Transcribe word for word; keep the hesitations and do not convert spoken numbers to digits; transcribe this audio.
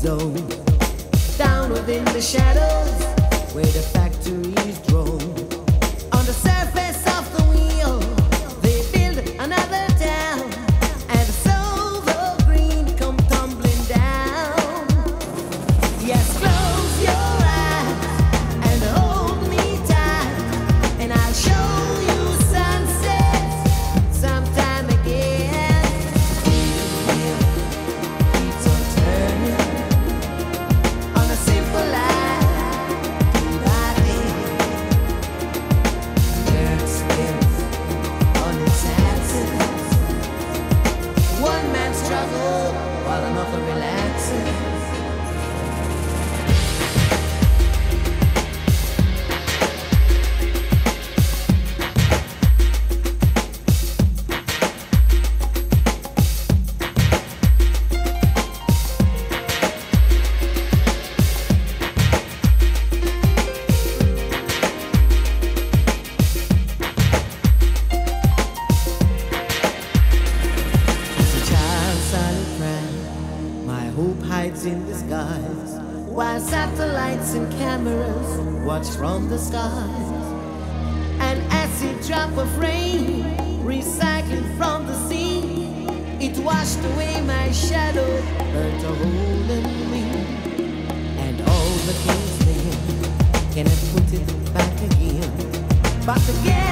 zone. Down within the shadows, where the factories drone. On the surface of the wheel, they build another town, and the silver green come tumbling down. Yes, close your eyes and hold me tight, and I'll show you sunsets sometime again. Keeps on turning on a simple line, dividing. Earth spins on its axis. One man struggles while another relaxes. As a child silent cry, my hope hides in the skies, while satellites and cameras watch from the skies. An acid drop of rain, recycling from the sea, it washed away my shadow, burnt a hole in me. And all the king's men cannot put it back again, but again